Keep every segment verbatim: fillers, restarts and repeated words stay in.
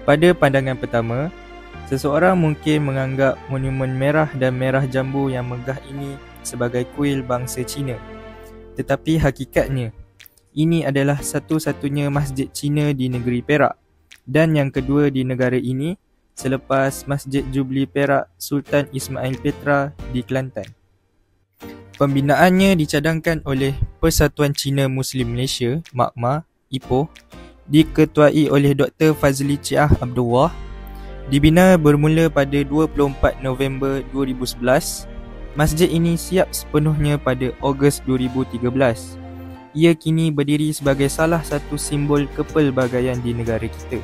Pada pandangan pertama, seseorang mungkin menganggap monumen merah dan merah jambu yang megah ini sebagai kuil bangsa Cina. Tetapi hakikatnya, ini adalah satu-satunya masjid Cina di negeri Perak dan yang kedua di negara ini selepas Masjid Jubli Perak Sultan Ismail Petra di Kelantan. Pembinaannya dicadangkan oleh Persatuan Cina Muslim Malaysia, Makma, Ipoh, diketuai oleh Doktor Fazli Chiah Abdullah. Dibina bermula pada dua puluh empat November dua ribu sebelas. Masjid ini siap sepenuhnya pada Ogos dua ribu tiga belas. Ia kini berdiri sebagai salah satu simbol kepelbagaian di negara kita.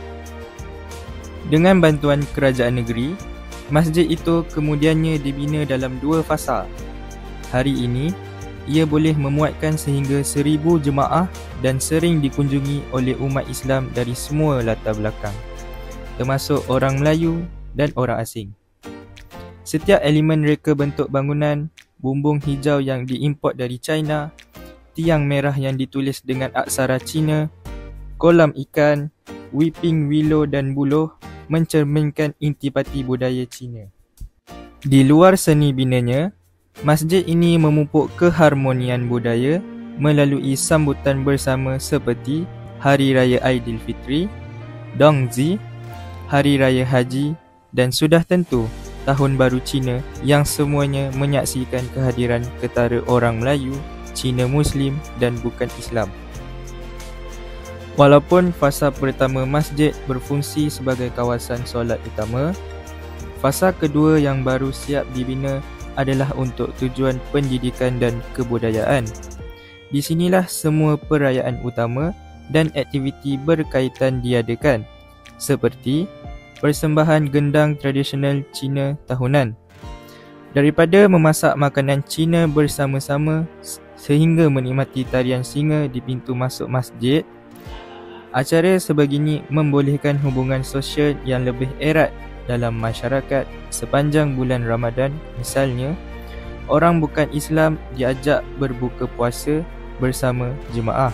Dengan bantuan kerajaan negeri, masjid itu kemudiannya dibina dalam dua fasa. Hari ini, ia boleh memuatkan sehingga seribu jemaah dan sering dikunjungi oleh umat Islam dari semua latar belakang, termasuk orang Melayu dan orang asing. Setiap elemen reka bentuk bangunan, bumbung hijau yang diimport dari China, tiang merah yang ditulis dengan aksara Cina, kolam ikan, weeping willow dan buluh mencerminkan intipati budaya Cina. Di luar seni binanya, masjid ini memupuk keharmonian budaya melalui sambutan bersama seperti Hari Raya Aidilfitri, Dongzi, Hari Raya Haji dan sudah tentu Tahun Baru Cina yang semuanya menyaksikan kehadiran ketara orang Melayu, Cina Muslim dan bukan Islam. Walaupun fasa pertama masjid berfungsi sebagai kawasan solat utama, fasa kedua yang baru siap dibina adalah untuk tujuan pendidikan dan kebudayaan. Di sinilah semua perayaan utama dan aktiviti berkaitan diadakan, seperti persembahan gendang tradisional Cina tahunan. Daripada memasak makanan Cina bersama-sama sehingga menikmati tarian singa di pintu masuk masjid, acara sebegini membolehkan hubungan sosial yang lebih erat dalam masyarakat sepanjang bulan Ramadan. Misalnya, orang bukan Islam diajak berbuka puasa bersama jemaah.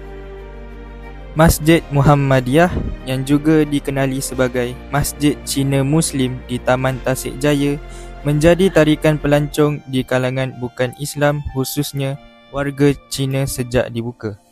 Masjid Muhammadiyah yang juga dikenali sebagai Masjid Cina Muslim di Taman Tasik Jaya menjadi tarikan pelancong di kalangan bukan Islam, khususnya warga Cina sejak dibuka.